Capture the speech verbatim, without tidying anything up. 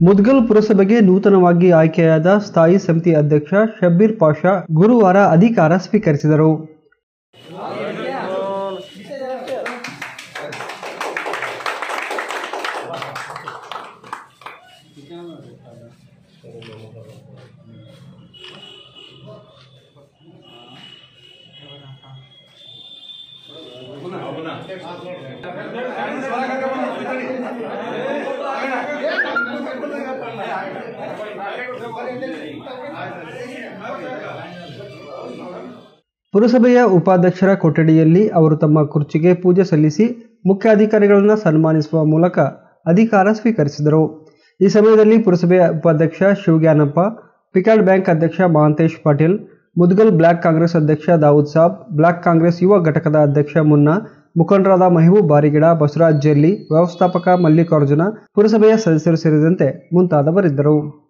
ಮುದ್ಗಲ್ ಪುರಸಭೆಗೆ ನೂತನವಾಗಿ ಆಯ್ಕೆಯಾದ ಸ್ಥಾಯಿ ಸಮಿತಿ ಅಧ್ಯಕ್ಷ ಶಬ್ಬೀರ್ ಪಾಷಾ ಗುರುವಾರ ಅಧಿಕಾರ ಸ್ವೀಕರಿಸಿದರು. ಪುರಸಭೆಯ ಉಪಾಧ್ಯಕ್ಷರ ಕೊಠಡಿಯಲ್ಲಿ ಅವರು ತಮ್ಮ ಕುರ್ಚಿಗೆ ಪೂಜೆ ಸಲ್ಲಿಸಿ ಮುಖ್ಯ ಅಧಿಕಾರಿಗಳನ್ನು ಸನ್ಮಾನಿಸುವ ಮೂಲಕ ಅಧಿಕಾರ ಸ್ವೀಕರಿಸಿದರು. ಈ ಸಮಯದಲ್ಲಿ ಪುರಸಭೆಯ ಉಪಾಧ್ಯಕ್ಷ ಶಿವಜ್ಞಾನಪ್ಪ, ಪಿಕಾರ್ಡ್ ಬ್ಯಾಂಕ್ ಅಧ್ಯಕ್ಷ ಮಹಾಂತೇಶ್ ಪಾಟೀಲ್, ಮುದ್ಗಲ್ ಬ್ಲಾಕ್ ಕಾಂಗ್ರೆಸ್ ಅಧ್ಯಕ್ಷ ದಾವೂದ್ ಸಾಬ್, ಬ್ಲಾಕ್ ಕಾಂಗ್ರೆಸ್ ಯುವ ಘಟಕದ ಅಧ್ಯಕ್ಷ ಮುನ್ನಾ, ಮುಖಂಡರಾದ ಮೆಹಬೂಬ್ ಬಾರಿಗಿಡ, ಬಸವರಾಜ್ ಜೆಲ್ಲಿ, ವ್ಯವಸ್ಥಾಪಕ ಮಲ್ಲಿಕಾರ್ಜುನ, ಪುರಸಭೆಯ ಸದಸ್ಯರು ಸೇರಿದಂತೆ ಮುಂತಾದವರಿದ್ದರು.